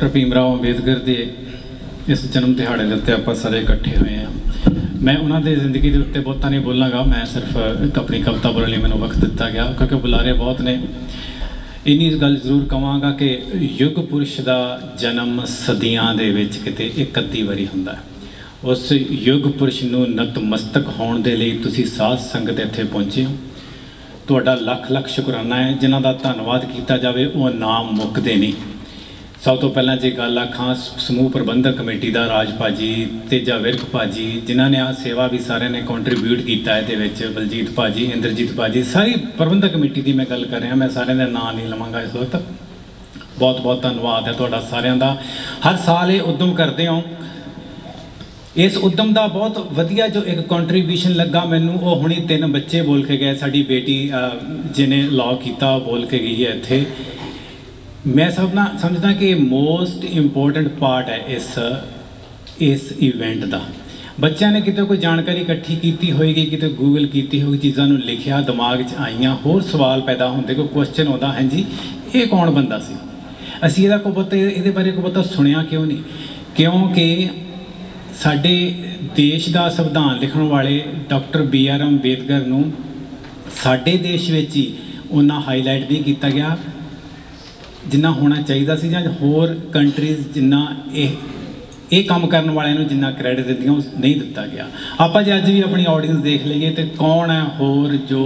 Doctor Bhimrao Ambedkar के इस जन्म दिहाड़े के उत्ते आपां सारे इकट्ठे हुए हैं। मैं उन्होंने जिंदगी के उत्ते बहुता नहीं बोलांगा, मैं सिर्फ अपनी कविता बोलने लिए मैंने वक्त दिता गया क्योंकि बुलारे बहुत ने। इन्नी गल जरूर कहांगा कि युग पुरुष का जन्म सदियां दे विच किते एक अद्धी वारी हुंदा है। उस युग पुरुष नूं नतमस्तक होण दे लई तुसीं साध संगत इत्थे पहुंचे हो। तुहाडा लख लख शुकराना है। जिन्हां दा धन्नवाद किया जाए वो नाम मुकदे नहीं। सब तो पहला जे गल आखां समूह प्रबंधक कमेटी का राज भाजी, तेजा विरक भाजी, जिन्हों ने आ सेवा भी सारे ने कॉन्ट्रीब्यूट किया है, बलजीत भाजी, इंद्रजीत भाजी, सारी प्रबंधक कमेटी की मैं गल कर रहा। मैं सारे का नाम नहीं लवांगा इस वक्त। बहुत बहुत धन्यवाद है तुहाडा सारिਆਂ ਦਾ। हर साल ये उद्यम करते हो। इस उद्यम का बहुत वधिया जो एक कॉन्ट्रीब्यूशन लगा मैनू, वो हुणी 3 बच्चे बोल के गए। साडी बेटी जिन्हें लॉ किया बोल के गई है इत्थे। मैं समझदा कि मोस्ट इंपोर्टेंट पार्ट है इस इवेंट का। बच्चों ने कितने कोई जानकारी इकट्ठी की होगी, कितने गूगल की होगी, चीज़ों को लिखिया, दिमाग च आईयां, होर सवाल पैदा होंगे, कोई क्वेश्चन आता है जी ये कौन बंदा सी, असी ये बारे कोई पता सुनिया क्यों नहीं। क्योंकि साडे देश का संविधान लिखण वाले डॉक्टर BR अंबेडकर नूं साडे देश विच ही उन्ना हाईलाइट नहीं किया गया जिन्ना होना चाहिए सी, जां होर कंट्रीज़ जिन्ना ये काम करने वाले नूं जिन्ना क्रेडिट दिंदियां नहीं दिता गया। आप जो अज भी अपनी ऑडियंस देख लीए तो कौन है होर जो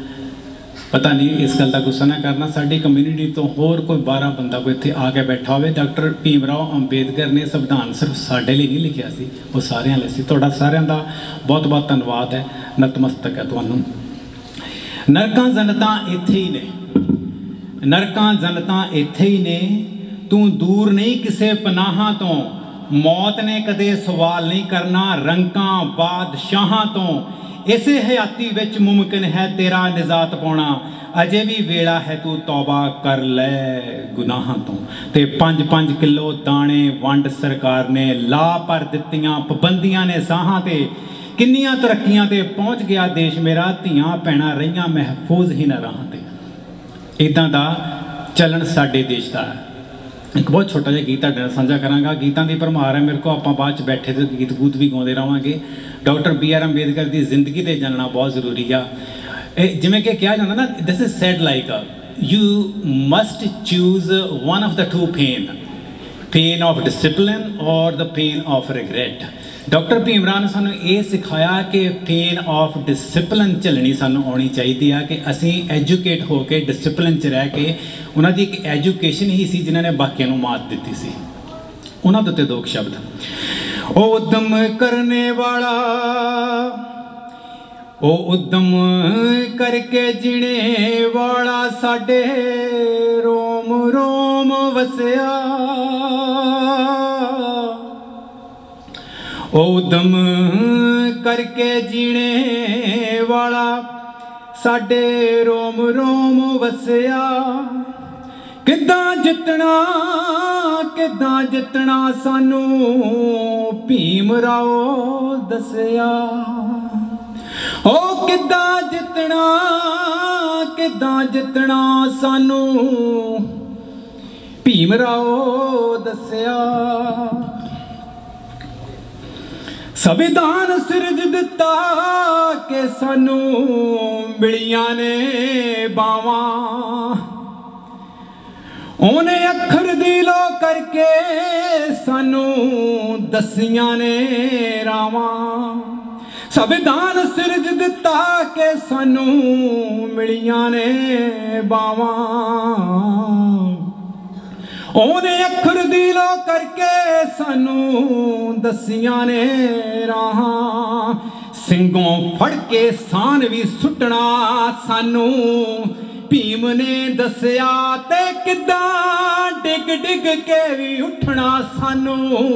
पता नहीं, इस गल का गुस्सा ना करना। साडी कम्यूनिटी तो होर कोई 12 बंदा कोई इत्थे आके बैठा हो। डॉक्टर भीमराव अंबेडकर ने संविधान सिर्फ साडे लिए नहीं लिखिया सी, वो सारिਆਂ ਲਈ सी। तुहाडा सारिਆਂ ਦਾ बहुत बहुत धन्यवाद है, नतमस्तक है तुहानूं। नरकां जन्नतां इत्थे ही ने, नरकां जन्नतां इत्थे ही ने। तू दूर नहीं किसे पनाहां तो, मौत ने कदे सवाल नहीं करना रंकां बादशाहां तो। इसे हयाती विच मुमकिन है तेरा निजात पाउणा, अजे भी वेला है तू तौबा कर ले गुनाहां तो। ते 5-5 किलो दाणे वंड सरकार ने ला पर दित्तियां, पाबंदियां ने साहां ते। किन्नियां तरक्कियां ते पहुँच गया देश मेरा, धियां भैणां रहियां महफूज ही न राहां ते। इदां दा चलन साडे देश का है। एक बहुत छोटा जिहा गीत तुहाडे नाल साझा करांगा। गीतां दी भरमार है मेरे को, आपां बाद च बैठे तो गीत गूत भी गाउंदे रहांगे। डॉक्टर BR अंबेडकर की जिंदगी ते जानना बहुत जरूरी है। जिवें कि कहा जाता ना, this is said like you must choose one of the 2 pain of discipline और the pain of regret. Doctor Bhimrao ने सानू ये सिखाया कि पेन ऑफ डिसिप्लिन झलनी सानू आनी चाहिए है, कि असी एजुकेट होकर डिसिप्लिन च रह के, उन्हों की एक एजुकेशन ही सी जिन्होंने बाकियों को मात दी सी। उन्होंने उत्ते 2 शब्द, ओ उद्यम करने वाला, ओ उद्यम करके जीने वाला, साडे रोम रोम वसया। ओ उद्यम करके जीने वाला, साडे रोम रोम वसया। किदां जितना सानू भीमराव दसिया। ओ किदां जितना सानू भीमराव दसिया। संविधान सिरज दिता के सानू मिलियां ने बावां। ओने अखर दिलो करके सानू दसियां ने रावां। संविधान सिरज दिता के सानू मिलियां ने बावां। ओने अखर दिलो करके सानू दसियां ने राहां। सिंगों फड़ के सान भी सुटना सानू भीम ने दसिया। ते किदां डिग डिग के भी उठना सानू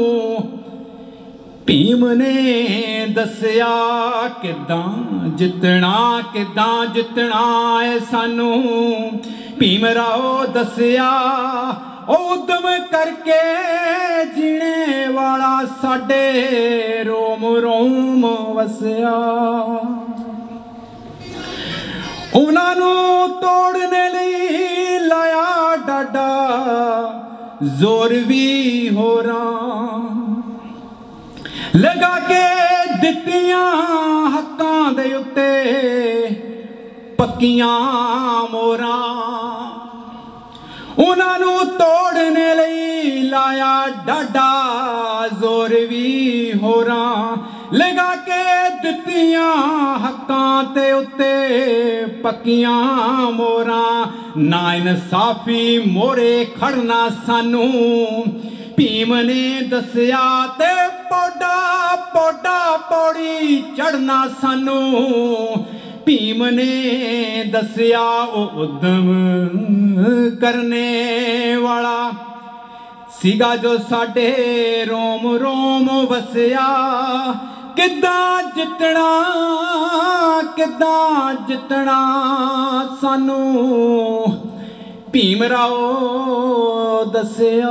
भीम ने दसिया। किदां जितना है सानू भीमराव दसिया। उद्यम करके जीने वाला, साडे रोम रोम वसया। उन्होंने तोड़ने लई लाया डाडा, जोर भी होरां लगा के दित्तियां हक्कां दे उत्ते पक्कियां मोरां उन्हां नूं तोड़ने लई लाया डाडा जोर भी होरां लगा के दित्तियां हक्कां ते उत्ते पक्कियां मोरां ना इंसाफी मोरे खड़ना सानू भीम ने दसिया ते पौड़ा पौड़ा पौड़ी चढ़ना सानू भीम ने दसिया ओ उद्यम करने वाला सीगा जो साडे रोम रोम वसिया किद्दां जितना सानू भीम राव दसिया।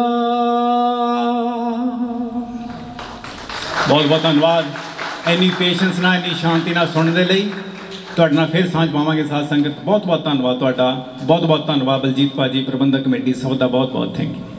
बहुत बहुत धन्यवाद इन्नी पेशेंस नाल इन्नी शांति नाल सुनने दे लई। तुहाडे नाल फिर सांझ पावांगे साथ संगत। बहुत बहुत धन्यवाद तुहाडा। बहुत बहुत धन्यवाद बलजीत भाजी प्रबंधक कमेटी सब दा बहुत बहुत थैंक यू।